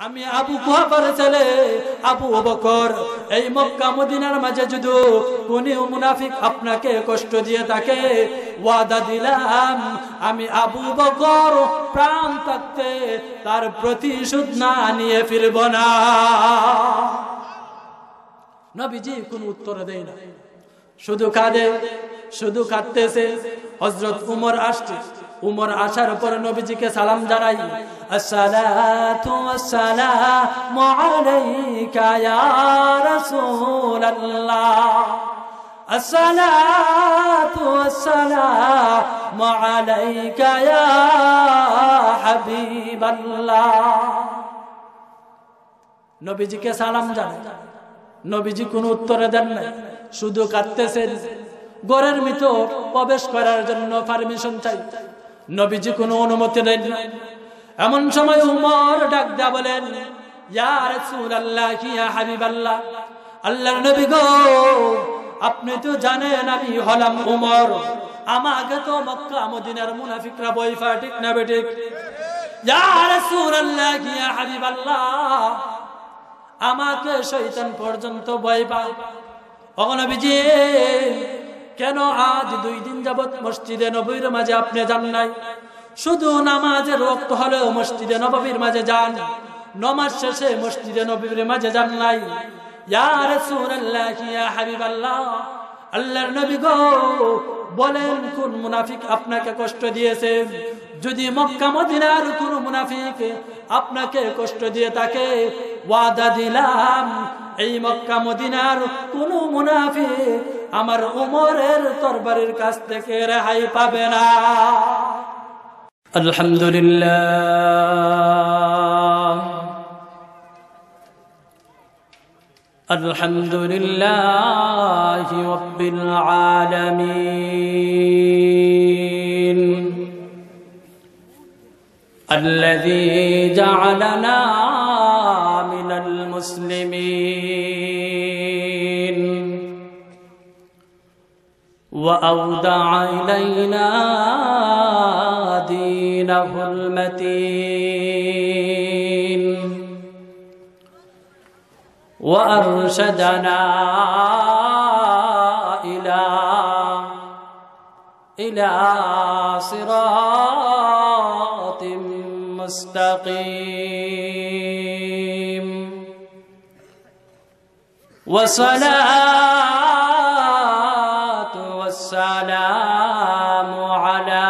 আমি আবু কুহাফার ছেলে আবু বকর, এই মক্কা মদিনার মাঝে যদি কোন মুনাফিক আপনাকে কষ্ট দিয়ে থাকে, ওয়াদা দিলাম আমি আবু বকর প্রাণ থাকতে তার প্রতিশোধ না নিয়ে ফিরব না। নবীজি কোনো উত্তর দেয় না, শুধু কাঁদে, শুধু কাঁদতেছে। হযরত উমর আসছে, উমর আসার পর নবীজিকে সালাম জানাই, আসসালাতু ওয়াসসালামু আলাইকা ইয়া রাসূলুল্লাহ, আসসালাতু ওয়াসসালামু আলাইকা ইয়া হাবিবাল্লাহ। নবীজিকে সালাম জানাই, নবীজি কোনো উত্তর দেন না, শুধু কাঁদতেছেন। ঘরের ভিতর প্রবেশ করার জন্য পারমিশন চাই, নবীজি কোনো অনুমতি দেন না। এমন সময় উমর ডাক দেয়া বলেন, ইয়া রাসূলুল্লাহ, ইয়া হাবিবাল্লাহ, আল্লাহর নবী গো, আপনি তো জানেন আমি হলাম উমর, আমাকে তো মক্কা মদিনার মুনাফিকরা ভয় পায়, ঠিক না বেঠিক? ইয়া রাসূলুল্লাহ, ইয়া হাবিবাল্লাহ, আমাকে শয়তান পর্যন্ত ভয় পায়। ও নবীজি, কেন আজ 2 দিন যাবত মসজিদে নববীর মাঝে আপনি যান নাই? শুধু নামাজের ওয়াক্ত হলে মসজিদে নববীর মাঝে যান, নামাজ শেষে মসজিদে নববীর মাঝে যান নাই। ইয়া রাসূলুল্লাহ, ইয়া হাবিবাল্লাহ, আল্লাহর নবী গো, বলেন কোন মুনাফিক আপনাকে কষ্ট দিয়েছে? যদি মক্কা মদিনার কোন মুনাফিক আপনাকে কষ্ট দিয়ে থাকে, ওয়াদা দিলাম এই মক্কা মদিনার কোন মুনাফিক আমার উমরের তরবারির কাছ থেকে রেহাই পাবে না। আলহামদুলিল্লাহ, আলহামদুলিল্লাহি রাব্বিল আলামিন, الذي جعلنا من المسلمين وأودع إلينا دينه المتين وأرشدنا إلى صراط مستقيم، والصلاة والسلام على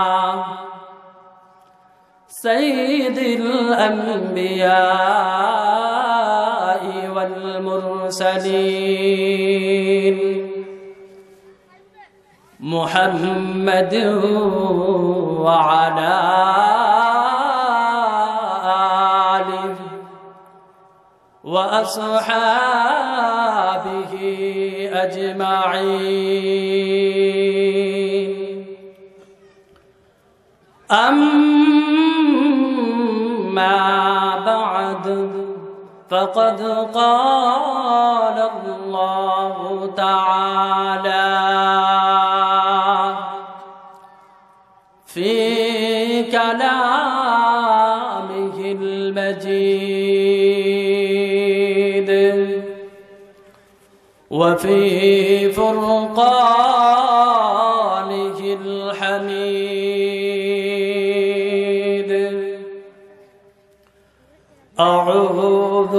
سيد الأنبياء والمرسلين محمد وعلى آله وأصحابه أجمعين. أما بعد، فقد قال الله تعالى في كلامه المجيد وفي فرقانه الحميد. أعوذ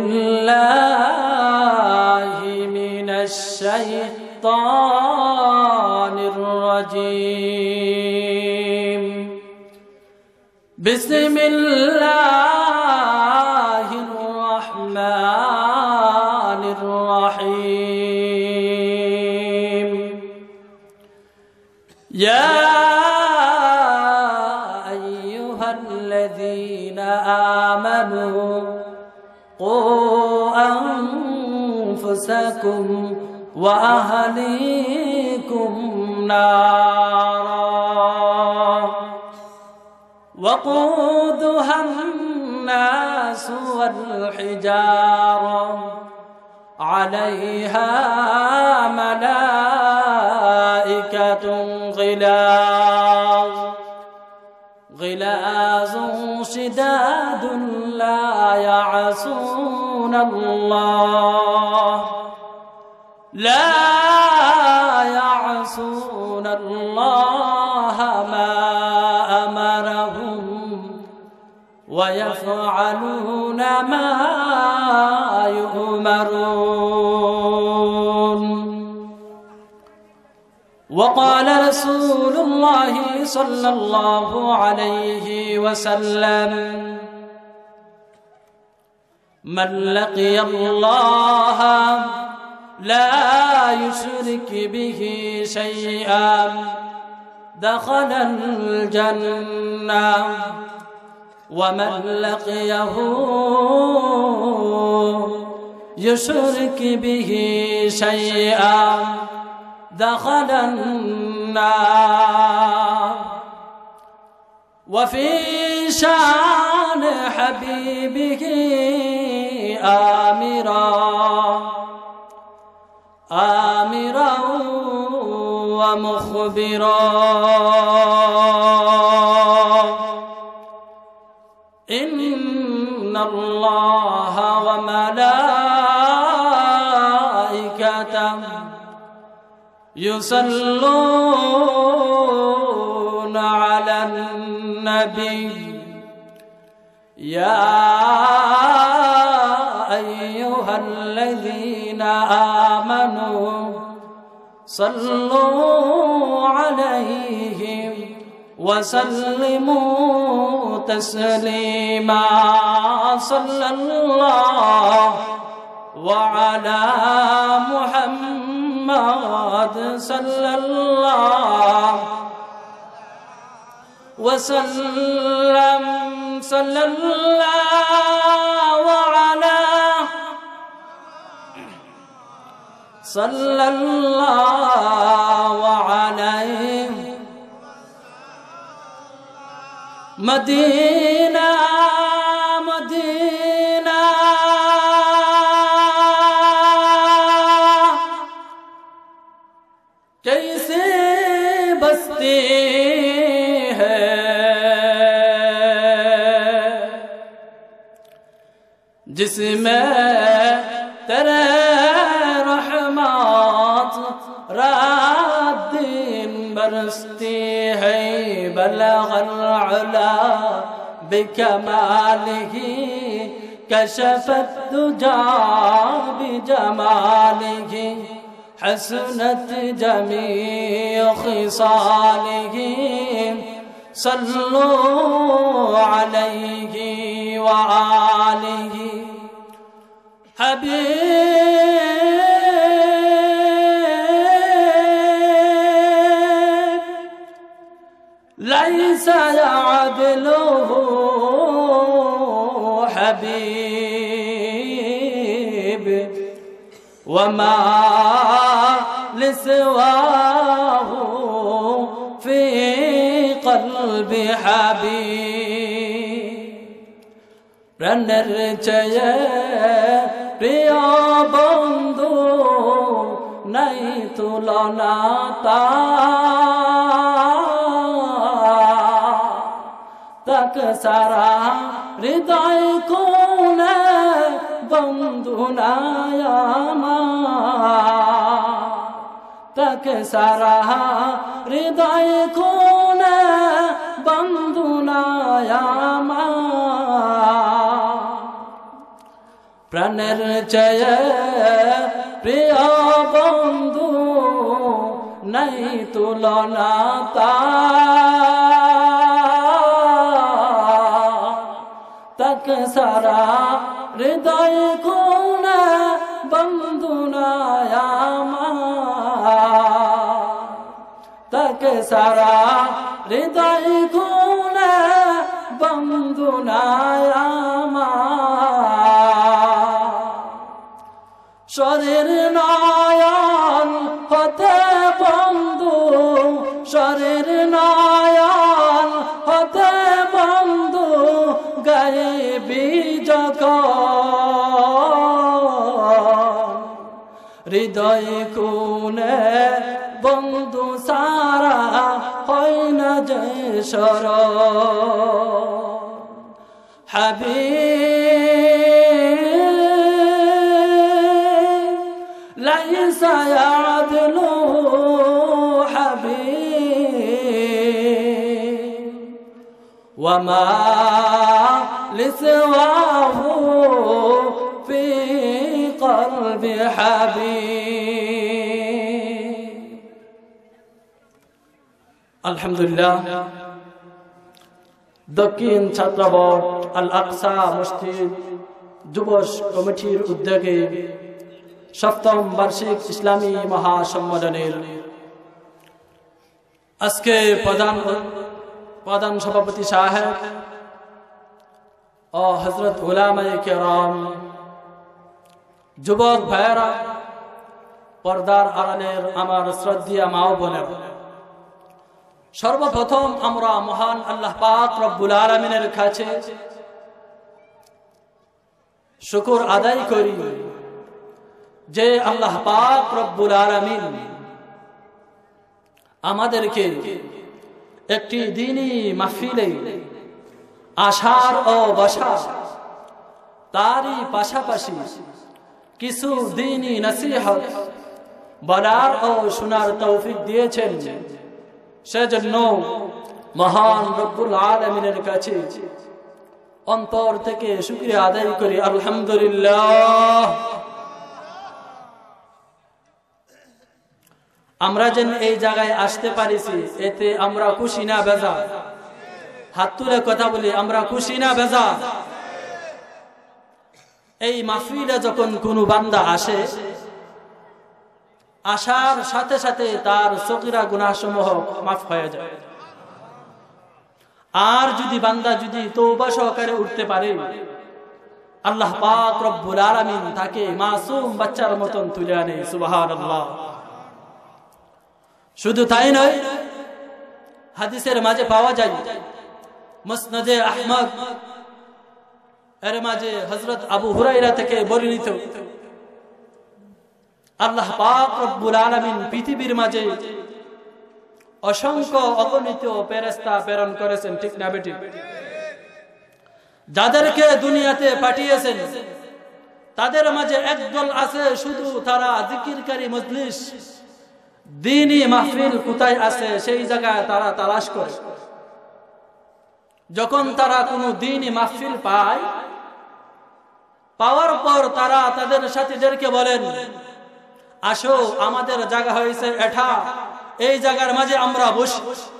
بالله من الشيطان الرجيم. بسم الله الرحمن الرحيم. يا أيها الذين آمنوا قوا أنفسكم وأهليكم نارا وقودها الناس والحجارة عليها ملائكة غلاظ شداد لا يعصون الله لا يعصون الله ما أمرهم ويفعلون ما يؤمرون وقال رسول الله صلى الله عليه وسلم من لقي الله لا يشرك به شيئا دخل الجنة ومن لقيه يشرك به شيئا دخل النار وفي شان حبيبه آمرا ومخبرا إن الله وملائكته يصلون على النبي يا أيها الذين آمنوا صلوا عليه وسلموا تسليما صلى الله وعلى محمد صلى الله وسلم صلى الله على صلى الله عليه مدينة مدينة कैसे बसती है जिसमें तेरे रहमत रात दिन बरसती है बलगल उला बिकमालिही कशफत दुजा बिजमालिही حسنت جميع خصاله صلوا عليه وآله حبيب ليس يعدله حبيب وما لسواه في قلب حبيب প্রাণের চেয়ে প্রিয় বন্ধু নাই তুলনা তাকে সারা হৃদয় কোনে বন্ধু নাই আমার তাকে সারা হৃদয় কোনে বন্ধু নাই আমার প্রাণের চেয়ে প্রিয় বন্ধু নাই তুলনা তাকে সারা হৃদয় কোনে বন্ধু নাই আমার তাকে সারা হৃদয় কোনে বন্ধু নাই আমার শরীর নয়ন হতে বন্ধু শরীর নয়ন হতে বন্ধু গায়েবী যখন হৃদয় কোনে বন্ধু সারা হয় না যে শরণ হাবিব وما لسواه في قلب حبيب الحمد لله দক্ষিণ ছাত্রবোর্ড আল আকসা মসজিদ যুব কমিটির উদ্যোগে সপ্তম বার্ষিক ইসলামী মহাসম্মেলনের আজকে প্রধান সভাপতি সাহেব ও হযরত উলামায়ে কেরাম, যুবক ভাইয়েরা, পর্দার আড়ালের আমার শ্রদ্ধেয় মা ও বোনেরা, সর্বপ্রথম আমরা মহান আল্লাহ পাক রব্বুল আলামিনের কাছে শুকর আদায় করি যে আল্লাহ পাক রব্বুল আলামিন আমাদেরকে একটি দ্বীনি মাহফিলে আসার ও বসার, তারই পাশাপাশি কিছু দ্বীনি নসিহত বলার ও শোনার তৌফিক দিয়েছেন। সেজন্য মহান রব্বুল আলামিনের কাছে অন্তর থেকে শুকরিয়া আদায় করি আলহামদুলিল্লাহ। আমরা যেন এই জায়গায় আসতে পারিছি, এতে আমরা খুশি না বেজার? হাত তুলে কথা বলি, আমরা খুশি না বেজার? এই মাহফিলে যখন কোনো বান্দা আসে, আসার সাথে সাথে তার সগীরা গুনাহসমূহ মাফ হয়ে যায়। আর যদি বান্দা তওবা সহকারে উঠতে পারে, আল্লাহ পাক রব্বুল আলামিন তাকে মাসুম বাচ্চার মতন তুলে আনে। সুবহানাল্লাহ। শুধু তাই নয়, হাদিসের মাঝে পাওয়া যায়, মুসনাদে আহমদ এর মাঝে হযরত আবু হুরায়রা থেকে বর্ণিত, আল্লাহ পাক রব্বুল আলামিন পৃথিবীর মাঝে অসংখ্য অগণিত ফেরেশতা প্রেরণ করেছেন, ঠিক না বেঠিক? যাদেরকে দুনিয়াতে পাঠিয়েছেন তাদের মাঝে একদল আছে, শুধু তারা জিকিরকারী মজলিস, দ্বীনি মাহফিল কোথায় আছে সেই জায়গায় তারা তালাশ করে। যখন তারা কোনো দ্বীনি মাহফিল পাওয়ার পর তারা তাদের সাথীদেরকে বলেন, আসো আমাদের জায়গা হয়েছে এটা, এই জায়গার মাঝে আমরা বসি।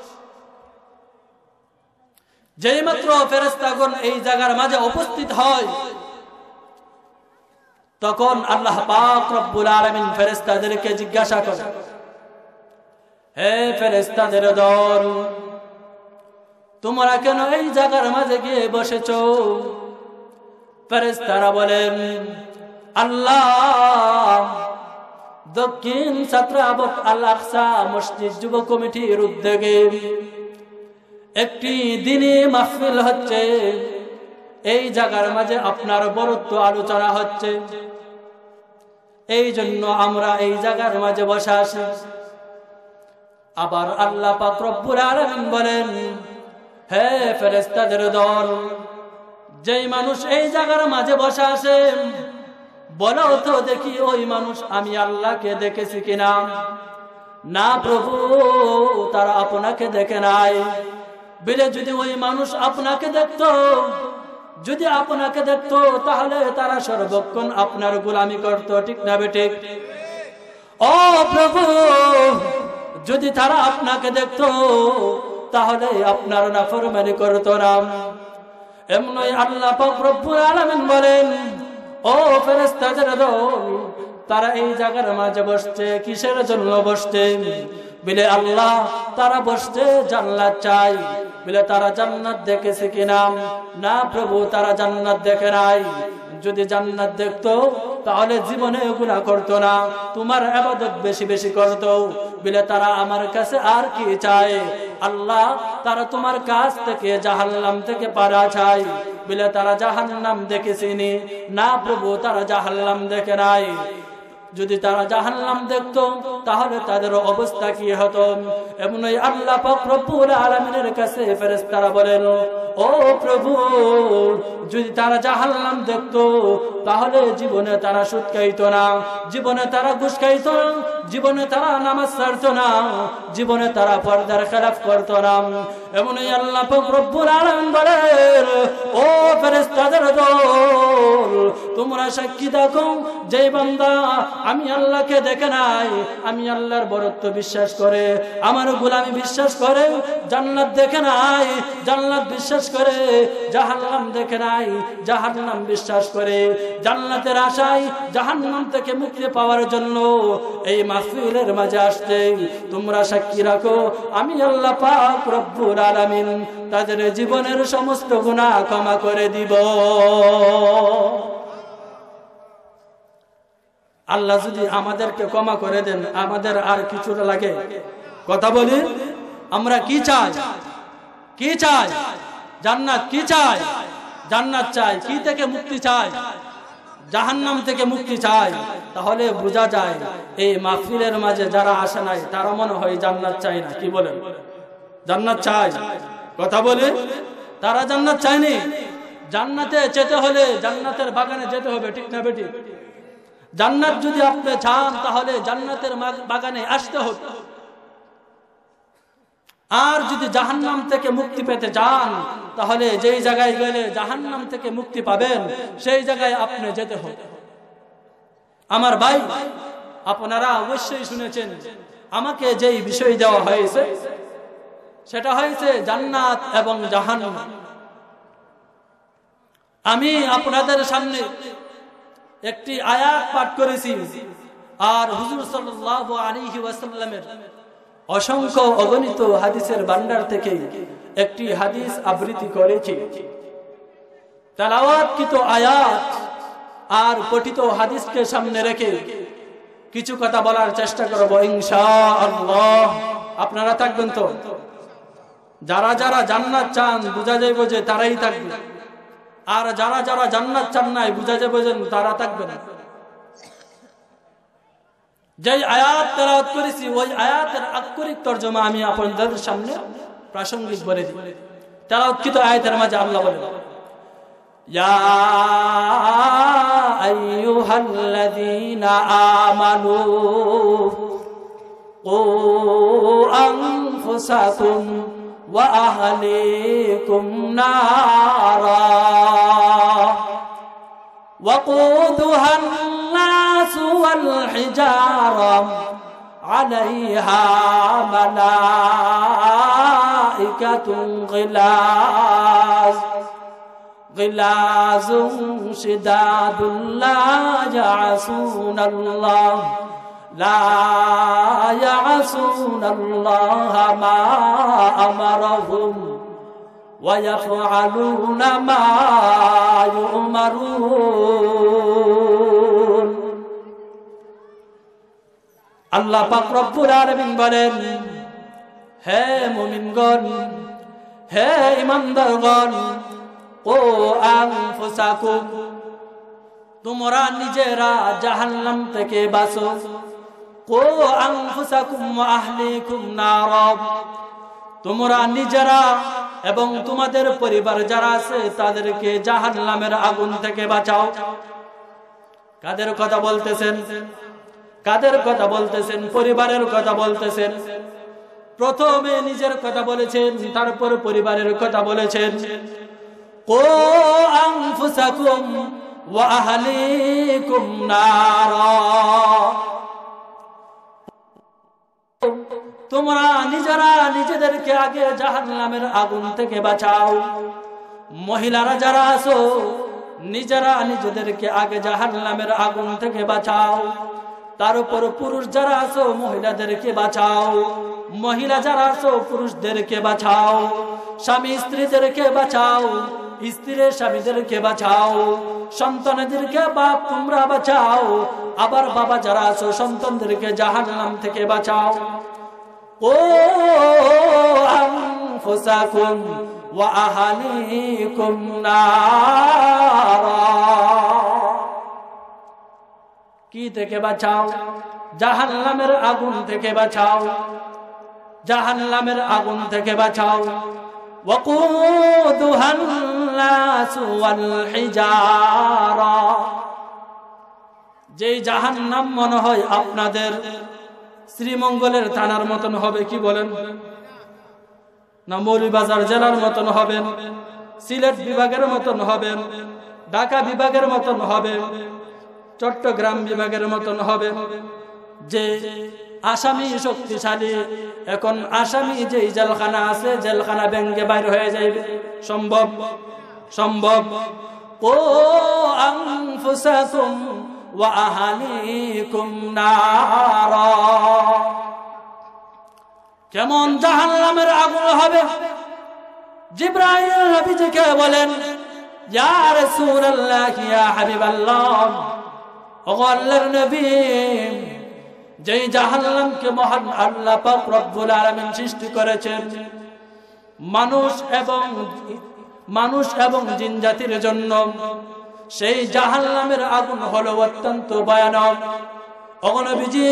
যেই মাত্র ফেরেশতাগণ এই জায়গার মাঝে উপস্থিত হয়, তখন আল্লাহ পাক রব্বুল আলামিন ফেরেশতাদেরকে জিজ্ঞাসা করে, হে ফেরেশতাদের দল, তোমরা কেন এই জায়গার মাঝে গিয়ে বসেছো? ফেরেশতারা বলেন, আল্লাহ দক্ষিণ ছাত্রাবত আল আকসা মসজিদ যুব কমিটির উদ্যোগে একটি দ্বীনি মাহফিল হচ্ছে, এই জায়গার মাঝে আপনার বরত্ব আলোচনা হচ্ছে, এই জন্য আমরা এই জায়গার মাঝে বসে আছি। আবার আল্লাহ পাক রব্বুল আলামিন বলেন, হে ফেরেশতাদের দল, যেই মানুষ এই জায়গার মাঝে বসে আছে, বলো তো দেখি ওই মানুষ আমি আল্লাহকে দেখেছি কিনা? না প্রভু, তারা আপনাকে দেখে নাই। বলে যদি ওই মানুষ আপনাকে দেখতো, যদি আপনাকে দেখতো তাহলে তারা সর্বক্ষণ আপনার গোলামি করত, ঠিক না বেঠিক? ও প্রভু, যদি তারা আপনাকে দেখতো তাহলে আপনার নাফরমানি করতো না। এমনই আল্লাহ পাক রব্বুল আলামিন বলেন, ও ফেরেশতাদের দল, তারা এই জায়গার মাঝে বসছে কিসের জন্য বসছে? বলে আল্লাহ, তারা বসছে জান্নাত চাই। বলে তারা জান্নাত দেখেছে কিনা? না প্রভু, তারা জান্নাত দেখে নাই। যদি জান্নাত দেখতো তাহলে জীবনে গুনাহ করতো না, তোমার ইবাদত বেশি বেশি করতো। বলে তারা আমার কাছে আর কি চায়? আল্লাহ, তারা তোমার কাছ থেকে জাহান্নাম থেকে পারা চাই। বলে তারা জাহান্নাম দেখেছিনি? না প্রভু, তারা জাহান্নাম দেখে নাই। যদি তারা জাহান্নাম দেখতো তাহলে তাদের অবস্থা কি হতো। এমনই আল্লাহ পাক রব্বুল আলামিনের কাছে ফেরেশতারা বলেন, ও প্রভু, যদি তারা জাহান্নাম দেখতো তাহলে জীবনে তারা সুদ খাইতো না, জীবনে তারা ঘুষ খাইতো না, জীবনে তারা নামাজ ছাড়তো না, জীবনে তারা পর্দার খেলাফ করতো না। এমনই আল্লাহ পাক রব্বুল আলামিন বলেন, ও ফেরেশতাদের দল, তোমরা সাক্ষী দেখো, যে বান্দা আমি আল্লাহকে দেখে নাই, আমি আল্লাহর বরত্ব বিশ্বাস করে, আমার গোলামি বিশ্বাস করে, জান্নাত দেখে নাই, জান্নাত বিশ্বাস করে, জাহান্নাম দেখে নাই, জাহান্নাম বিশ্বাস করে, জান্নাতের আশায় জাহান্নাম থেকে মুক্তি পাওয়ার জন্য এই মাহফিলের মাঝে আসছে, তোমরা সাক্ষী রাখো আমি আল্লাহ পাক রব্বুল আলামিন তাদের জীবনের সমস্ত গুনাহ ক্ষমা করে দিব। আল্লাহ যদি আমাদেরকে ক্ষমা করে দেন, আমাদের আর কিছু লাগে? কথা বলি, আমরা কি চাই? কি চাই? জান্নাত। কি চাই? জান্নাত চাই। কি থেকে মুক্তি চাই? জাহান্নাম থেকে মুক্তি চাই। তাহলে বোঝা যায় এই মাহফিলের মাঝে যারা আসে নাই তারা মনে হয় জান্নাত চাই না। কি বলেন? জান্নাত চাই। কথা বলি, তারা জান্নাত চায়নি। জান্নাতে যেতে হলে জান্নাতের বাগানে যেতে হবে, ঠিক না বেটি? জান্নাত যদি আপনি চান তাহলে জান্নাতের বাগানে আসতে হবে। আর যদি জাহান্নাম থেকে মুক্তি পেতে চান তাহলে যেই জায়গায় গেলে জাহান্নাম থেকে মুক্তি পাবেন সেই জায়গায় আপনি যেতে হবে। আমার ভাই, আপনারা অবশ্যই শুনেছেন আমাকে যেই বিষয় দেওয়া হয়েছে সেটা হয়েছে জান্নাত এবং জাহান্নাম। আমি আপনাদের সামনে একটি আয়াত পাঠ করেছি আর হুজুর সাল্লাল্লাহু আলাইহি ওয়াসাল্লামের অসংখ্য অগণিত হাদিসের ভান্ডার থেকে একটি হাদিস আবৃত্তি করেছি। তেলাওয়াতকৃত আয়াত আর পঠিত হাদিসকে সামনে রেখে কিছু কথা বলার চেষ্টা করব ইনশাআল্লাহ। আপনারা থাকবেন তো? যারা যারা জান্নাত চান বুঝা যাইব যে তারাই থাকবে, আর যারা যারা জান্নাত চান নাই বুঝা যাবে যে তারা থাকবে না। যে আয়াত তেলাওয়াত করেছি ওই আয়াতের আক্ষরিক তরজমা আমি আপনাদের সামনে প্রাসঙ্গিক বলে দিই। তেলাওয়াতকৃত আয়াতের মাঝে আল্লাহ বলেন, ইয়া আইয়ুহাল্লাযীনা আমানু কু আনফুসাকুম ওয়া আহলিকুম নারা وقودها الناس والحجارة عليها ملائكة غلاظ شداد لا يعصون الله ما أمرهم ويفعلون ما يؤمرون। আল্লাহ পাক রব্বুল আলামিন বলেন, হে মুমিনগণ, হে ঈমানদারগণ, ও আনফুসাকুম, তোমরা নিজেরা জাহান্নাম থেকে বাঁচো। ও আনফুসাকুম ওয়া আহলিকুম নারা, তোমরা নিজেরা এবং তোমাদের পরিবার যারা আছে তাদেরকে জাহান্নামের আগুন থেকে বাঁচাও। কাদের কথা বলতেছেন? কাদের কথা বলতেছেন? পরিবারের কথা বলতেছেন। প্রথমে নিজের কথা বলেছেন, তারপর পরিবারের কথা বলেছেন। কো আনফুসাকুম ওয়া আহলিকুম নারা, তোমরা নিজেরা নিজেদেরকে আগে জাহান্নামের আগুন থেকে বাঁচাও। মহিলারা যারা আছো নিজেরা নিজেদেরকে আগে জাহান্নামের আগুন থেকে বাঁচাও। তার উপর পুরুষ যারা আছো মহিলাদেরকে বাঁচাও। মহিলা যারা আছো পুরুষদেরকে বাঁচাও। স্বামী স্ত্রীদেরকে বাঁচাও, স্ত্রী স্বামীদেরকে বাঁচাও। সন্তানদেরকে বাপ তোমরা বাঁচাও। আবার বাবা যারা আছো সন্তানদেরকে জাহান্নাম থেকে বাঁচাও। ও আনফুসাকুম ওয়া আহলিকুম নারা, কি থেকে বাঁচাও? জাহান্নামের আগুন থেকে বাঁচাও, জাহান্নামের আগুন থেকে বাঁচাও। ওয়াকুদুহান নাস ওয়াল হিজারা, যেই জাহান্নাম মনে হয় আপনাদের শ্রীমঙ্গলের থানার মতন হবে, কি বলেন? না মৌলভীবাজার জেলার মতন হবেন, সিলেট বিভাগের মতন হবেন, ঢাকা বিভাগের মতন হবে, চট্টগ্রাম বিভাগের মতন হবে। যে আসামি শক্তিশালী, এখন আসামি যে জেলখানা আছে, জেলখানা ভেঙে বাইর হয়ে যাইবে, সম্ভব? সম্ভব। ও আনফুসাকুম ওয়া আহলিকুম নারা, কেমন জাহান্নামের আগুন হবে। জিবরাইল নবীজিকে বলেন, ইয়া রাসূলুল্লাহ, ইয়া হাবিবাল্লাহ, ও আল্লাহর নবী, যেই জাহান্নামকে মহান আল্লাহ পাক রব্বুল আলামিন সৃষ্টি করেছেন মানুষ এবং জিন জাতির জন্য, সেই জাহান্নামের আগুন হলো অত্যন্ত ভয়ানক। ও নবীজি,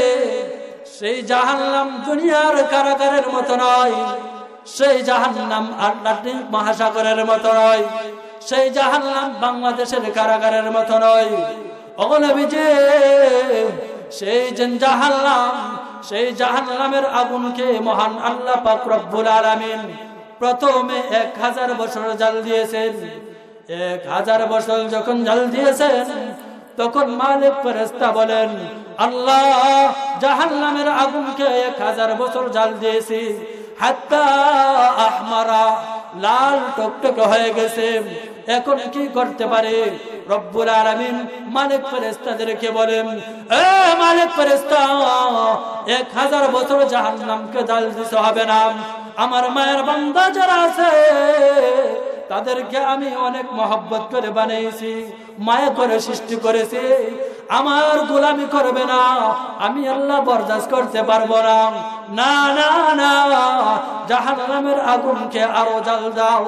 সেই জাহান্নাম দুনিয়ার কারাগারের মতো নয়, সেই জাহান্নাম আটলান্টিক মহাসাগরের মতো নয়, সেই জাহান্নাম বাংলাদেশের কারাগারের মতো নয়। ও নবীজি, সেই জাহান্নাম, সেই জাহান্নামের আগুনকে মহান আল্লাহ পাক রব্বুল আলামিন প্রথমে 1000 বছর জাল দিয়েছেন। 1000 বছর যখন জাল দিয়েছেন, তখন মালিক ফেরেশতা বলেন, আল্লাহ জাহান্নামের আগুনকে 1000 বছর জাল দিয়েছি, হাত্তা আহমারা, লাল টকটকে হয়ে গেছে, এখন কি করতে পারে? রব্বুল আলামিন মালিক ফেরেশতাদেরকে বলেন, এ মালিক ফেরেশতা, 1000 বছর জাহান্নামকে জাল দিতে হবে না। আমার মায়ের বান্দা যারা আছে তাদেরকে আমি অনেক মহব্বত করে বানিয়েছি, মায়া করে সৃষ্টি করেছি, আমার গোলামি করবে না, আমি আল্লাহ বরদাস্ত করতে পারবো না। না না না, জাহান্নামের আগুনকে আরো জাল দাও।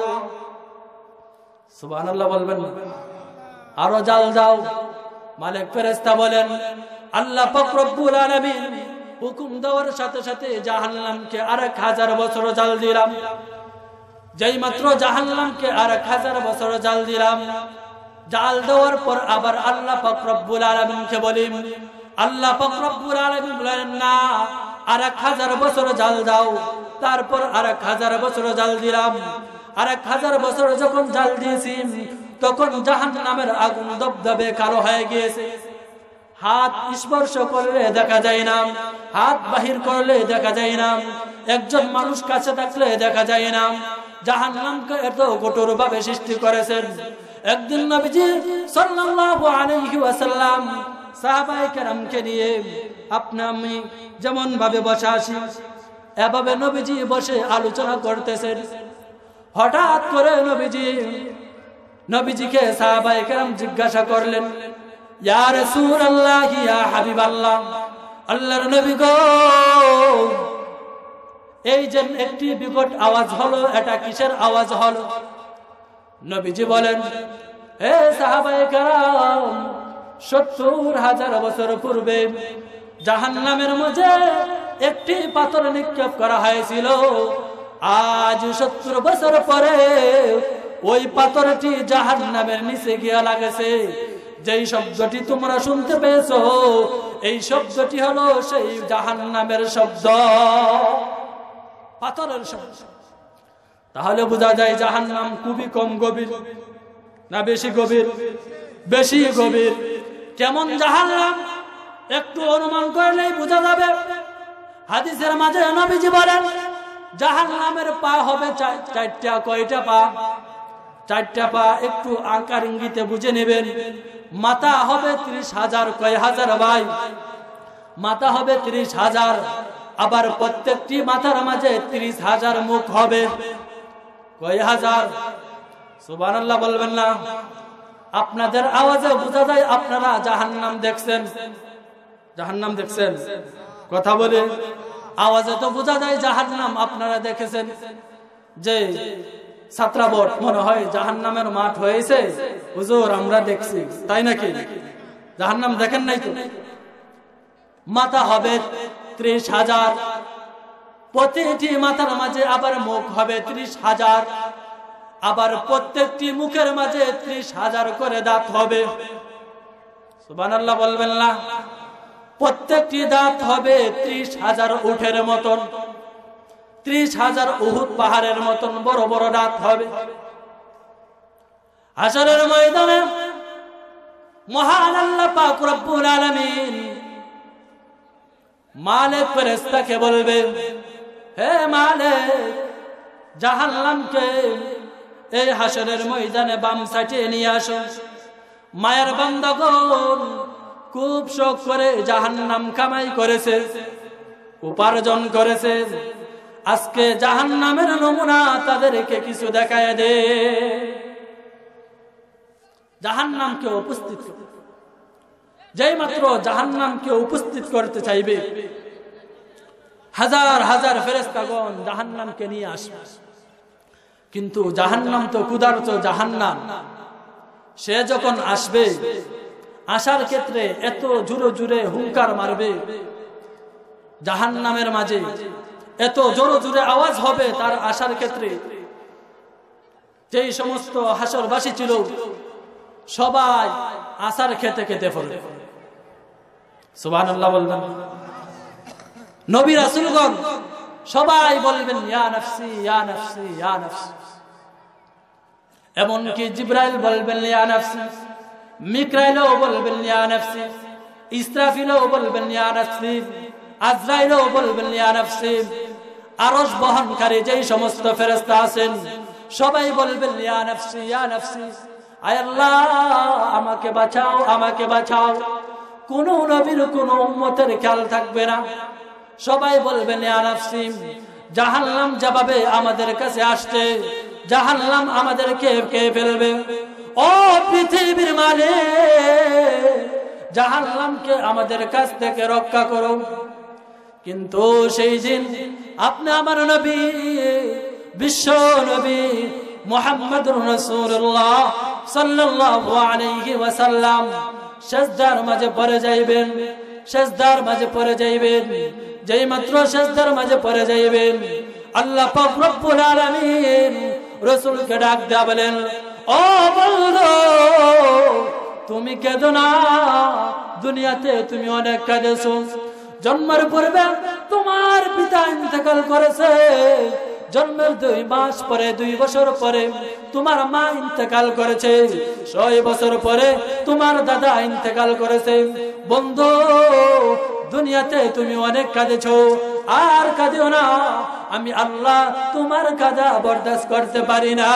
সুবহানাল্লাহ বলবেন, আরো জাল দাও। মালিক ফেরেশতা বলেন, আল্লাহ পাক রব্বুল আলামিন হুকুম দেওয়ার সাথে সাথে জাহান্নামকে 1000 বছর জাল দিলাম। যেই মাত্র জাহান্নামকে 1000 বছর জাল দিলাম, জাল দেওয়ার পর আবার আল্লাহ পাক রব্বুল আলামিনকে বলি, আল্লাহ পাক রব্বুল আলামিন বলেন, না, 1000 বছর জাল দাও। তারপর 1000 বছর জাল দিলাম। 1000 বছর যখন জাল দিয়েছি, তখন জাহান্নামের আগুন দবদবে কালো হয়ে গিয়েছে। হাত স্পর্শ করলে দেখা যায় না, হাত বাহির করলে দেখা যায় না, একজন মানুষ কাছে থাকলে দেখা যায় না। জাহান্নামকে এত কঠোর ভাবে সৃষ্টি করেছেন। একদিন নবীজি সাল্লাল্লাহু আলাইহি ওয়াসাল্লাম সাহাবায়ে কেরামকে নিয়ে আমি যেমন ভাবে বসে আছি, এভাবে নবীজি বসে আলোচনা করতেছেন। হঠাৎ করে নবীজিকে সাহাবায়ে কেরাম জিজ্ঞাসা করলেন, ইয়া রাসূলুল্লাহ, ইয়া হাবিবাল্লাহ, আল্লাহর নবী গো, এই যে একটি বিকট আওয়াজ হলো, এটা কিসের আওয়াজ হলো? নবীজি বলেন, হে সাহাবায়ে কেরাম, 70,000 বছর পূর্বে জাহান্নামের মধ্যে একটি পাথর নিক্ষেপ করা হয়েছিল। আজ 70 বছর পরে ওই পাথরটি জাহান্নামের নিচে গিয়ে লাগেছে। যেই শব্দটি তোমরা শুনতে পেয়েছো, এই শব্দটি হলো সেই জাহান্নামের শব্দ, পাথরের শব্দ। তাহলে বোঝা যায় জাহান্নাম খুবই কম গভীর না বেশি গভীর? বেশি গভীর। কেমন জাহান্নাম একটু অনুমান করলেই বোঝা যাবে। হাদিসের মাঝে নবীজি বলেন, জাহান্নামের পা হবে 4টা। কয়টা পা? 4টা পা। একটু আকার ইঙ্গিতে বুঝে নেবেন। মাথা হবে 30,000। কয় হাজার ভাই? মাথা হবে 30,000। আবার প্রত্যেকটি মাথার মাঝে 30,000 মুখ হবে। কয় হাজার? সুবহানাল্লাহ বলবেন না? আপনাদের আওয়াজে বোঝা যায় আপনারা জাহান্নাম দেখছেন। জাহান্নাম দেখছেন? কথা বলে আওয়াজে তো বোঝা যায় জাহান্নাম আপনারা দেখেছেন। যে ছাত্রাবট মনে হয় জাহান্নামের মাঠ হয়েছে, হুজুর আমরা দেখছি, তাই নাকি? জাহান্নাম দেখেন নাই তো? মাথা হবে 30,000, প্রতিটি মাথার মাঝে আবার মুখ হবে 30,000, আবার প্রত্যেকটি মুখের মাঝে 30,000 করে দাঁত হবে। সুবহানাল্লাহ বলবেন না? প্রত্যেকটি দাঁত হবে 30,000 উটের মতন, 30,000 উহুদ পাহাড়ের মতন বড় বড় দাঁত হবে। হাশরের ময়দানে মহান আল্লাহ পাক রব্বুল আলামিন মালিক ফেরেশতাকে বলবে, হে মালিক, জাহান্নামকে এই হাশরের ময়দানে বাম সাইডে নিয়ে আসো। মায়ের বান্দাগণ খুব শোক করে জাহান্নাম কামাই করেছে, উপার্জন করেছে, আজকে জাহান্নামের নমুনা তাদেরকে কিছু দেখায় দে। জাহান্নামকে উপস্থিত, যেই মাত্র জাহান্নামকে উপস্থিত করতে চাইবে, হাজার হাজার ফেরেশতাগণ জাহান্নামকে নিয়ে আসবে। কিন্তু জাহান্নাম তো ক্ষুধার্ত জাহান্নাম, সে যখন আসবে, আসার ক্ষেত্রে এত জোরে জোরে হুঙ্কার মারবে, জাহান্নামের মাঝে এত জোরে জোরে আওয়াজ হবে তার আসার ক্ষেত্রে, যেই সমস্ত হাসরবাসী ছিল সবাই আসার খেতে খেতে পড়বে। সুবহানাল্লাহ বলবেন? নবী রাসূলগণ সবাই বলবেন ইয়া নাফসি ইয়া নাফসি ইয়া নাফসি। এমনকি জিবরাইল বলবেন ইয়া নাফসি, মিকাইলও বলবেন ইয়া নাফসি, ইসরাফিলও বলবেন ইয়া নাফসি, আজরাইলও বলবেন ইয়া নাফসি। আরশ বহনকারী যেই সমস্ত ফেরেশতা আছেন সবাই বলবেন ইয়া নাফসি ইয়া নাফসি। আয় আল্লাহ, আমাকে বাঁচাও, আমাকে বাঁচাও। কোন নবীর কোন উম্মতের খেয়াল থাকবে না, সবাই বলবেন ইয়া নাফসি। জাহান্নাম যেভাবে আমাদের কাছে আসছে, জাহান্নাম আমাদেরকে খেয়ে ফেলবে। ও পৃথিবীর মালিক, জাহান্নামকে আমাদের কাছ থেকে রক্ষা করো। কিন্তু সেই দিন আপনি আমার নবী, বিশ্ব নবী মুহাম্মদুর রাসূলুল্লাহ সাল্লাল্লাহু আলাইহি ওয়াসাল্লাম সিজদার মাঝে পড়ে যাইবেন, সিজদার মাঝে পড়ে যাইবেন। যেই মাত্র সিজদার মাঝে পড়ে যাইবেন, আল্লাহ পাক রব্বুল আলামিন রাসূলকে ডাক দিয়া বলেন, ও বন্ধু, তুমি কেঁদো না, দুনিয়াতে তুমি অনেক কেঁদেছো। জন্মের পূর্বে তোমার পিতা ইন্তেকাল করেছে, জন্মের 2 মাস পরে, 2 বছর পরে তোমার মা ইন্তেকাল করেছে, 6 বছর পরে তোমার দাদা ইন্তেকাল করেছে। বন্ধু, দুনিয়াতে তুমি অনেক কাঁদেছো, আর কাঁদিও না, আমি আল্লাহ তোমার কাঁদা বরদাস্ত করতে পারি না।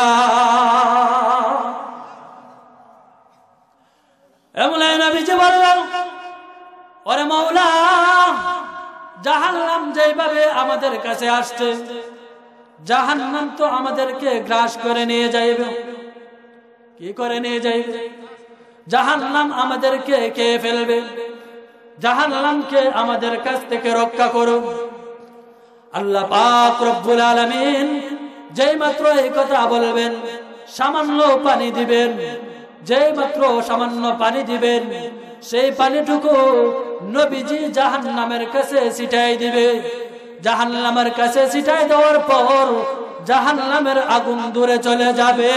এমন নবীজি বললেন, ওরে মাওলা, জাহান্নাম যেভাবে আমাদের কাছে আসছে, জাহান্নাম তো আমাদেরকে গ্রাস করে নিয়ে যাইবে। কি করে নিয়ে যাইবে? জাহান্নাম আমাদেরকে খেয়ে ফেলবে। জাহান্নামকে আমাদের কাছ থেকে রক্ষা করো। আল্লাহ পাক রব্বুল আলামিন যেই মাত্র এই কথা বলবেন, সামান্য পানি দিবেন, যেই মাত্র সামান্য পানি দিবেন, সেই পানিটুকু নবীজি জাহান্নামের কাছে ছিটাই দিবে। জাহান্নামের কাছে ছিটাই দেওয়ার পর জাহান্নামের আগুন দূরে চলে যাবে।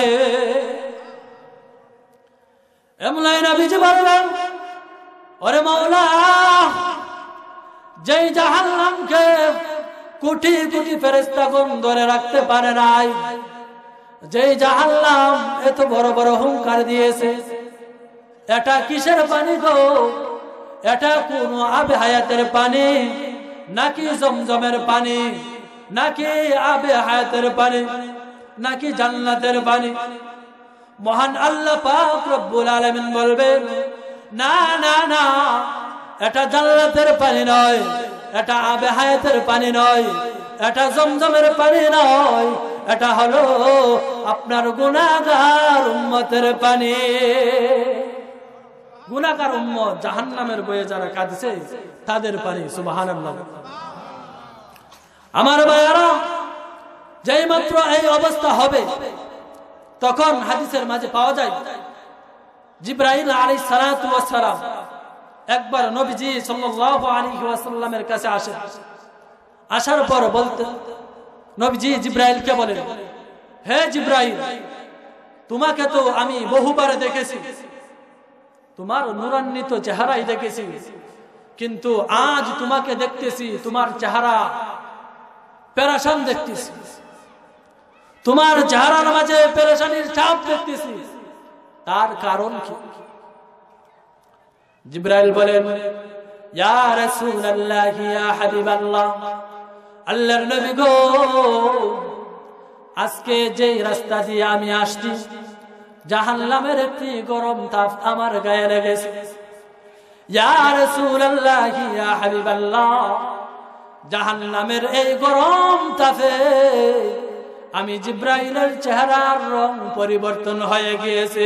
এমলাই নবীজি বললেন, ওরে মাওলা, যেই জাহান্নামকে কোটি কোটি ফেরেশতাগণ ধরে রাখতে পারে নাই, যেই জাহান্নাম এত বড় বড় হুঙ্কার দিয়েছে, এটা কিসের পানি গো? এটা কোন আবে হায়াতের পানি, নাকি জমজমের পানি, নাকি আবে হায়াতের পানি, নাকি জান্নাতের পানি? মহান আল্লাহ পাক রব্বুল আলামিন বলবেন, না না না, এটা জান্নাতের পানি নয়, এটা আবে হায়াতের পানি নয়, এটা জমজমের পানি নয়, এটা হলো আপনার গুনাহগার উম্মতের পানি। গুনাহগার উম্মত জাহান্নামের বয়ে যারা কাঁদছে তাদের পানি। সুবহানাল্লাহ। আমার ভাইয়ারা, যেই মাত্র এই অবস্থা হবে, তখন হাদিসের মাঝে পাওয়া যায় জিবরাইল আলাইহিস সালাতু ওয়াস সালাম একবার নবীজি সাল্লাল্লাহু আলাইহি ওয়াসাল্লামের কাছে আসেন। আসার পর বলতে নবীজি জিব্রাইলকে বলেন, হে জিব্রাইল, তোমাকে তো আমি বহুবার দেখেছি, তোমার নূরান্বিত চেহারাই দেখেছি, কিন্তু আজ তোমাকে দেখতেছি তোমার চেহারা পেরেশান দেখতেছি, তোমার চেহারার মাঝে পেরেশানির ছাপ দেখতেছি, তার কারণ কি? জিব্রাইল বলেন, ইয়া রাসূলুল্লাহ, ইয়া হাবিবাল্লাহ, আল্লাহর নবী গো, আজকে যে রাস্তা দিয়ে আমি আসছি, জাহান্নামের একটি গরম তাপ আমার গায়ে লেগেছে। ইয়া রাসূলুল্লাহ, ইয়া হাবিবাল্লাহ, জাহান্নামের এই গরম তাপে আমি জিব্রাইলের চেহারার রং পরিবর্তন হয়ে গিয়েছে।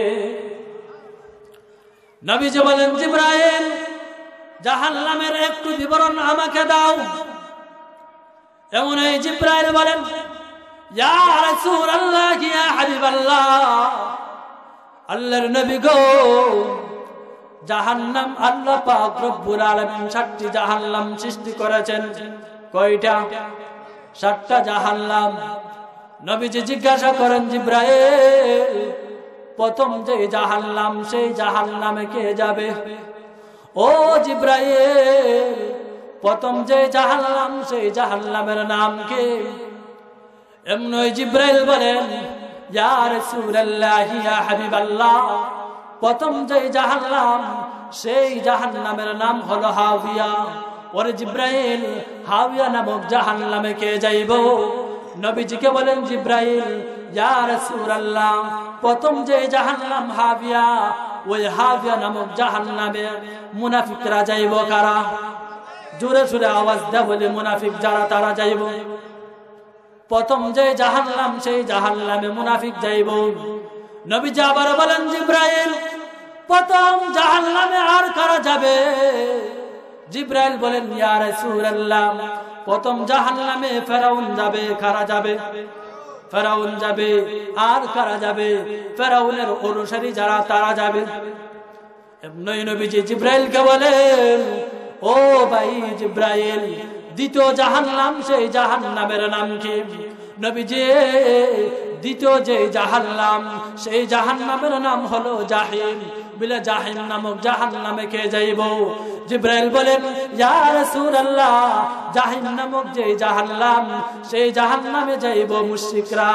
নবীজি বলেন, জিব্রাইল, জাহান্নামের একটু বিবরণ আমাকে দাও। এমন এই জিব্রাইল বলেন, ইয়া রাসূলুল্লাহ, ইয়া হাবিবাল্লাহ, আল্লাহর নবী গো, জাহান্নাম আল্লাহ পাক রব্বুল আলামিন 7টি জাহান্নাম সৃষ্টি করেছেন। কয়টা? 7টা জাহান্নাম। নবীজি জিজ্ঞাসা করেন, জিব্রাইল, প্রথম যে জাহান্নাম, সেই জাহান্নামে কে যাবে? ও জিব্রাইল, প্রথম যে জাহান্নাম, সেই জাহান্নামের নাম কি? এমনই জিব্রাইল বলেন, ইয়া রাসূলুল্লাহ, ইয়া হাবিবাল্লাহ, প্রথম যে জাহান্নাম, সেই জাহান্নামের নাম হলো হাবিয়া। ওরে জিব্রাইল, হাবিয়া নামক জাহান্নামে কে যাইব? নবীজিকে বলেন জিব্রাইল, ইয়া রাসূলুল্লাহ, প্রথম যে জাহান্নাম হাবিয়া, ওই হাবিয়া নামক জাহান্নামে মুনাফিকরা যাইব। কারা? জোরে সুরে আওয়াজ দেয়া বলে, মুনাফিক যারা, তারা যাইব। প্রথম যে জাহান্নাম, সেই জাহান্নামে মুনাফিক যাইব। নবীজি আবার বলেন, জিব্রাইল, প্রথম জাহান্নামে আর কারা যাবে? জিব্রাইল বলেন, ইয়া রাসূলুল্লাহ, প্রথম জাহান্নামে ফেরাউন যাবে। কারা যাবে? ফেরাউন যাবে। আর কারা যাবে? ফেরাউনের অনুসারী যারা, তারা যাবে। এমনই নবীজি জিব্রাইলকে বলেন, ও ভাই জিব্রাইল, দ্বিতীয় জাহান্নাম, সেই জাহান্নামের নাম কি? নবীজি, দ্বিতীয় যে জাহান্নাম, সেই জাহান্নামের নাম হলো জাহিম। বলে জাহিম নামক জাহান্নামে কে যাইব? জিব্রাইল বলেন, ইয়া রাসূলুল্লাহ, জাহিম নামক যে জাহান্নাম, সেই জাহান্নামে যাইব মুশরিকরা।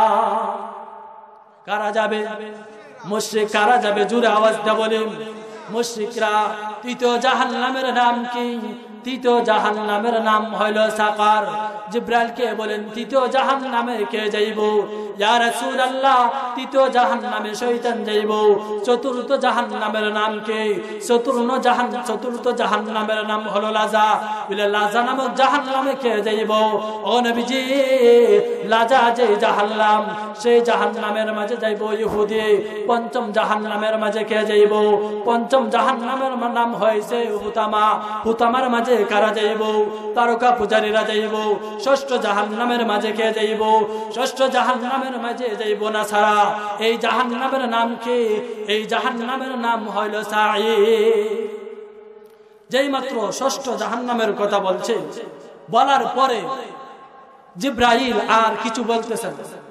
কারা যাবে? মুশরিক। কারা যাবে? জোরে আওয়াজ দিয়ে বলেন, মুশরিকরা। তৃতীয় জাহান্নামের নাম কি? তৃতীয় জাহান্নামের নাম হলো সাকার। জিব্রাইলকে বলেন, তৃতীয় জাহান্নামে কে যাইব? ইয়া রাসূলুল্লাহ, তৃতীয় জাহান্নামে শয়তান যাইব। চতুর্থ জাহান্নামের নাম কি? চতুর্থ জাহান্নামের নাম হলো লাজা। বলে লাজা নামক জাহান্নামে কে যাইব? ও নবীজি, লাজা যে জাহান্নাম, সেই জাহান্নামের মাঝে যাইব ইহুদি। পঞ্চম জাহান্নামের মাঝে কে যাইব? পঞ্চম জাহান্নামের নাম হয়েছে হুতামা। হুতামার মাঝে কারা যাইব? তারকা পূজারীরা যাইব। ষষ্ঠ জাহান্নামের মাঝে কে যাইব? ষষ্ঠ জাহান্নামের মাঝে যাইব নাসারা। এই জাহান্নামের নাম কি? এই জাহান্নামের নাম হইল সাঈর। যেই মাত্র ষষ্ঠ জাহান্নামের কথা বলছে, বলার পরে জিব্রাইল আর কিছু বলতেছেন।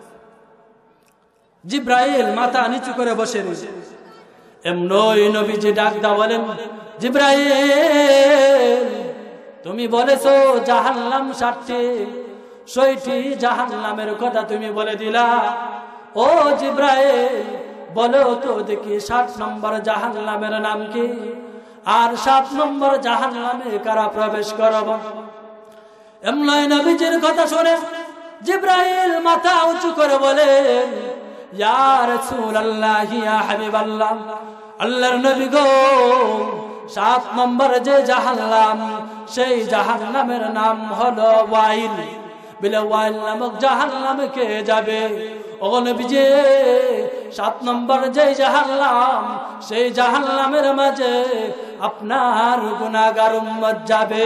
জিব্রাইল মাথা নিচু করে বসে রয়েছে। এমনই নবীজি ডাক দা বলেন, জিব্রাইল, তুমি বলেছো জাহান্নাম 7টি, 6টি জাহান্নামের কথা তুমি বলে দিলা। ও জিব্রাইল, বলো তো দেখি 7 নম্বর জাহান্নামের নাম কি? আর 7 নম্বর জাহান্নামে কারা প্রবেশ করব? এমনই নবীজির কথা শুনে জিব্রাইল মাথা উঁচু করে বলেন, ইয়া রাসূলুল্লাহ, ইয়া হাবিবাল্লাহ, আল্লাহর নবী গো, 7 নম্বর যে জাহান্নাম, সেই জাহান্নামের নাম হলো ওয়াইল। বলে ওয়াইল নামক জাহান্নামে কে যাবে? ও নবীজি, 7 নম্বর যে জাহান্নাম, সেই জাহান্নামের মাঝে আপনার গুনাহগার উম্মত যাবে।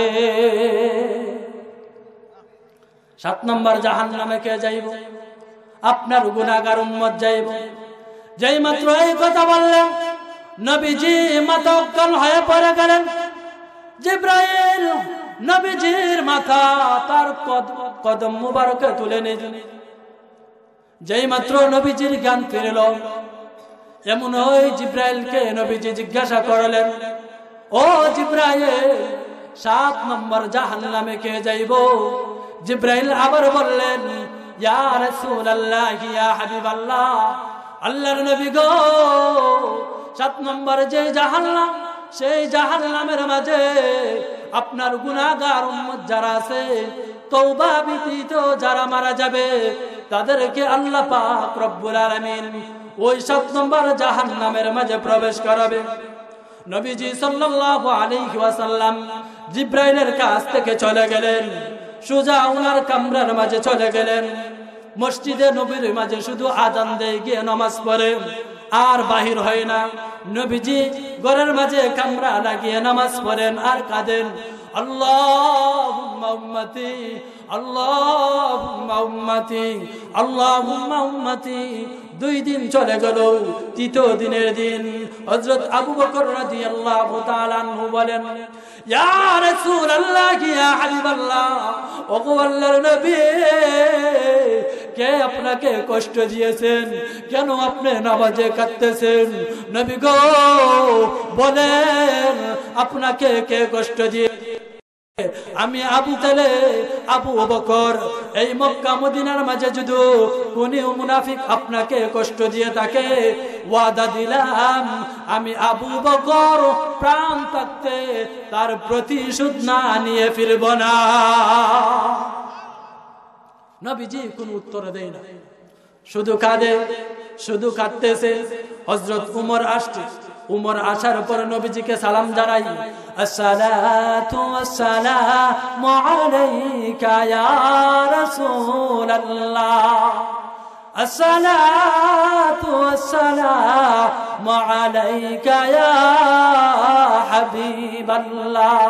7 নম্বর জাহান্নামে কে যাইব? আপনার গুনাহগার উম্মত যাইব। যেই মাত্র এই কথা বললেন, নবীজি মাথা অজ্ঞান হয়ে পড়ে গেলেন। জিব্রাইল নবীজির মাথা তার কদম মুবারকে তুলে নিলেন। যেই মাত্র নবীজির জ্ঞান ফিরল, এমন ওই জিব্রাইলকে নবীজি জিজ্ঞাসা করলেন, ও জিব্রাইল, 7 নম্বর জাহান্নামে কে যাইব? জিব্রাইল আবার বললেন, ইয়া রাসূলুল্লাহ, ইয়া হাবিবাল্লাহ, আল্লাহর নবী গো, 7 নম্বর যে জাহান্নাম, সেই জাহান্নামের মাঝে আপনার গুনাহগার উম্মত যারা আছে, তওবা ব্যতীত যারা মারা যাবে, তাদেরকে আল্লাহ পাক রব্বুল আলামিন ওই 7 নম্বর জাহান্নামের মাঝে প্রবেশ করাবে। নবীজি সাল্লাল্লাহু আলাইহি ওয়াসাল্লাম জিব্রাইলের কাছ থেকে চলে গেলেন, সোজা ওনার কামরার মাঝে চলে গেলেন। মসজিদে নবীর মাঝে শুধু আযান দেয়, গিয়ে নামাজ পড়ে, আর বাহির হয় না। নবীজি ঘরের মাঝে কামরা লাগিয়ে নামাজ পড়েন আর কাঁদেন, আল্লাহুম্মা উম্মতি, আল্লাহুম্মা উম্মতি, আল্লাহুম্মা উম্মতি। 2 দিন চলে গেল। 3 দিনের দিন হযরত আবু বকর রাদিয়াল্লাহু তাআলা আনহু বলেন, ইয়া রাসূলুল্লাহ, ইয়া হাবিবাল্লাহ, ওগো আল্লাহর নবী, কে আপনাকে কষ্ট দিয়েছেন? কেন আপনি নামাজে কাঁদতেছেন? নবী গো, বলেন আপনাকে কে কষ্ট দিয়ে? আমি আবু তালেব, আবু বকর, এই মক্কা মদিনার মাঝে যদি কোন মুনাফিক আপনাকে কষ্ট দিয়ে থাকে, ওয়াদা দিলাম আমি আবু বকর প্রাণ থাকতে তার প্রতিশোধ না নিয়ে ফিরব না। নবীজি কোনো উত্তর দেয় না, শুধু কাঁদে, শুধু কাঁদতেছে। হযরত উমর আসছে, উমর আসার পর নবীজিকে সালাম জানাই, আসসালাতু ওয়াসসালামু আলাইকা ইয়া রাসূলুল্লাহ, আসসালাতু ওয়াসসালামু আলাইকা ইয়া হাবিবাল্লাহ।